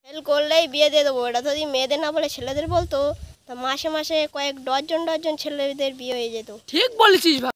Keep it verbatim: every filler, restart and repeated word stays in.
Fail করলেই বিয়ে দিয়ে দেবো, এটা যদি মেয়েদের না বলে ছেলেদের বলতো তা মাসে মাসে কয়েক ডজন ডজন ছেলেদের বিয়ে হয়ে যেত। ঠিক বলেছিস ভাই।